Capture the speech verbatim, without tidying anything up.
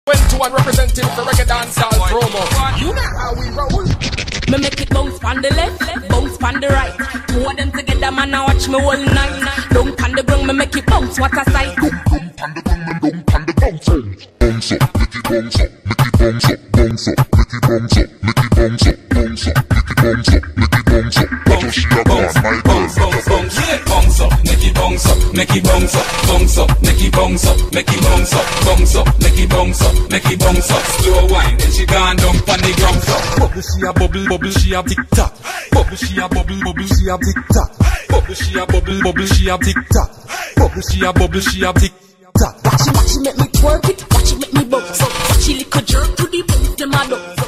twenty-one representing for reggae dancehall promo. You know how we roll. Me make it bounce on the left, bounce on the right. Two of them together, man, I watch me all night. Don't on the ground, me make it bounce, what a sight. Don't on the ground, don't on the bounce. Bounce up, make it bounce up, make it bounce up, bounce up, make it bounce up, make it bounce up, bounce up, make it bounce up, make it bounce up. Bounce, bounce, bounce, bounce, bounce, bounce up, make it bounce up, make it bounce up, bounce up, make it bounce up, make it bounce up, bounce up, make it bounce up, make it bounce up. Slow wine, then she gone down on the ground. Bubble, she a bubble, bubble, she a tick tock. Bubble, she a bubble, bubble, she a tick tock. Bubble, she a bubble, bubble, she a tick tock. Bubble, she a bubble, she a tick tock. Watch it, watch it, make me twerk it. Watch it, make me bounce. Watch it, little jerk to the bounce, them a dance.